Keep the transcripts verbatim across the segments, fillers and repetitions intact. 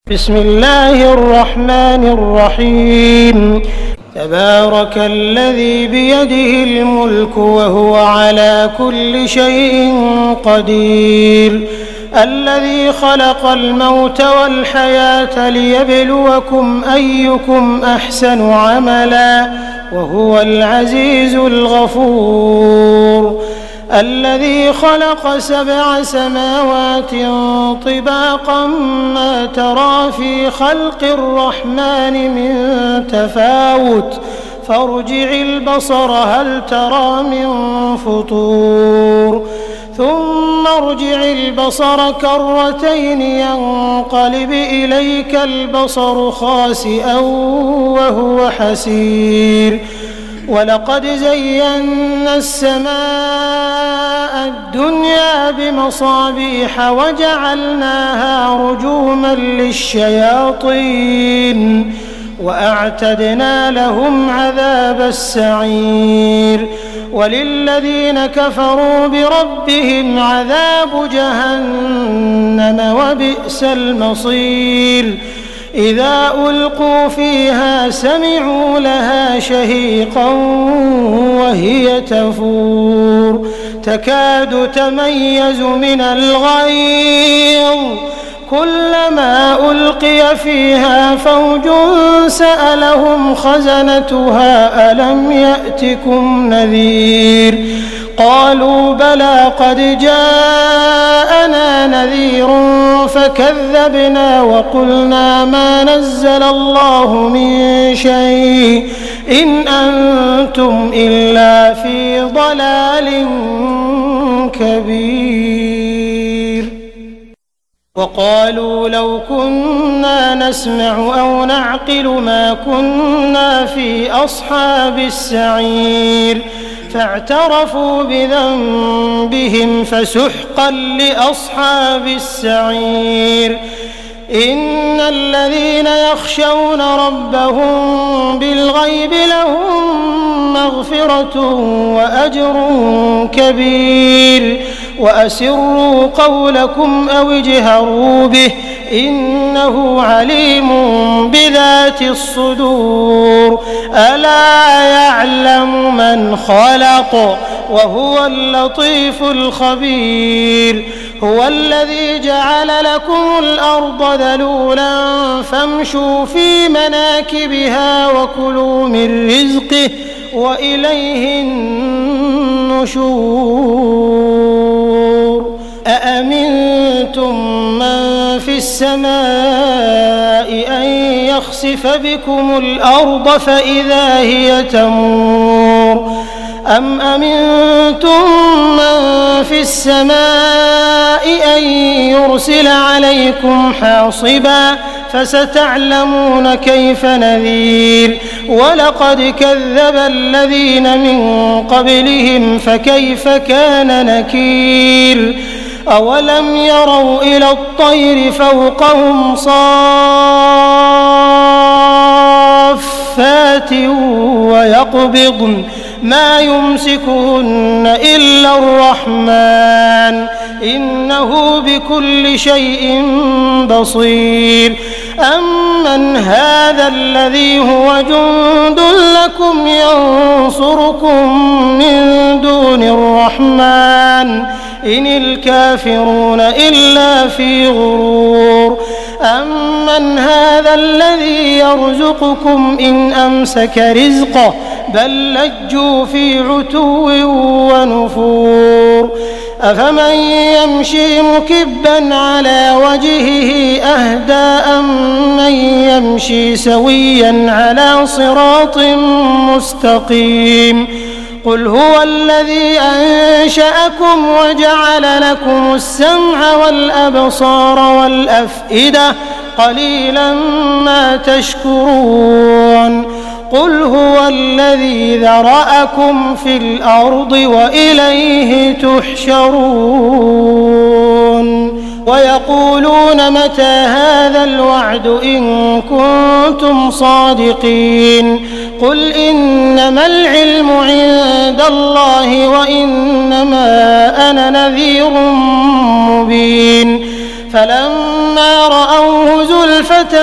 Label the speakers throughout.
Speaker 1: بسم الله الرحمن الرحيم. تبارك الذي بيده الملك وهو على كل شيء قدير، الذي خلق الموت والحياة ليبلوكم أيكم أحسن عملا وهو العزيز الغفور، الذي خلق سبع سماوات طباقا ما ترى في خلق الرحمن من تفاوت فارجع البصر هل ترى من فطور ثم ارجع البصر كرتين ينقلب إليك البصر خاسئا وهو حسير، ولقد زينا السماء الدنيا بمصابيح وجعلناها رجوما للشياطين وأعتدنا لهم عذاب السعير، وللذين كفروا بربهم عذاب جهنم وبئس المصير، إذا ألقوا فيها سمعوا لها شهيقا وهي تفور تكاد تميز من الغيظ، كلما ألقي فيها فوج سألهم خزنتها ألم يأتكم نذير، قالوا بلى قد جاءنا نذير فكذبنا وقلنا ما نزل الله من شيء إن أنتم إلا في ضلال كبير، وقالوا لو كنا نسمع أو نعقل ما كنا في أصحاب السعير، فاعترفوا بذنبهم فسحقا لأصحاب السعير، إن الذين يخشون ربهم بالغيب لهم مغفرة وأجر كبير، وأسروا قولكم أو اجهروا به إنه عليم بذات الصدور، ألا يعلم من خلق وهو اللطيف الخبير، هو الذي جعل لكم الأرض ذلولا فامشوا في مناكبها وكلوا من رزقه وإليه النشور، أأمنتم من في السماء أن يخسف بكم الأرض فإذا هي تمور، أم أمنتم من في السماء أن يرسل عليكم حاصبا فستعلمون كيف نذير، ولقد كذب الذين من قبلهم فكيف كان نكير، أولم يروا إلى الطير فوقهم صافات ويقبضن ما يمسكهن إلا الرحمن إنه بكل شيء بصير، أمن هذا الذي هو جند لكم ينصركم من دون الرحمن إن الكافرون إلا في غرور، أمن هذا الذي يرزقكم إن أمسك رزقه بل لجوا في عتو ونفور، أفمن يمشي مكبا على وجهه أهدى أمن يمشي سويا على صراط مستقيم، قل هو الذي أنشأكم وجعل لكم السمع والأبصار والأفئدة قليلا ما تشكرون، قل هو الذي ذرأكم في الأرض وإليه تحشرون، ويقولون متى هذا الوعد إن كنتم صادقين، قل إنما العلم عند الله وإنما أنا نذير مبين، فلما رأوه زلفى زلفة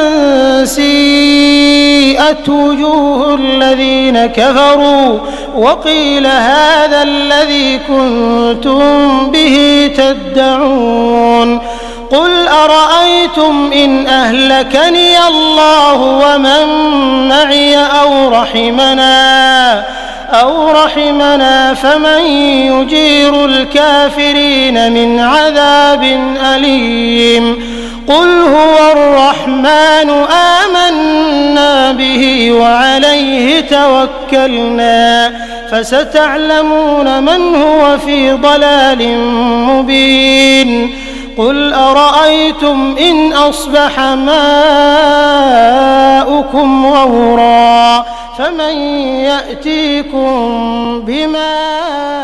Speaker 1: سيئت وجوه الذين كفروا وقيل هذا الذي كنتم به تدعون قل أرأيتم إن أهلكني الله ومن معي أو رحمنا أو رحمنا فمن يجير الكافرين من عذاب أليم قل هو الرحمن آمنا به وعليه توكلنا فستعلمون من هو في ضلال مبين قل أرأيتم إن أصبح ماؤكم غورا فمن يأتيكم بماء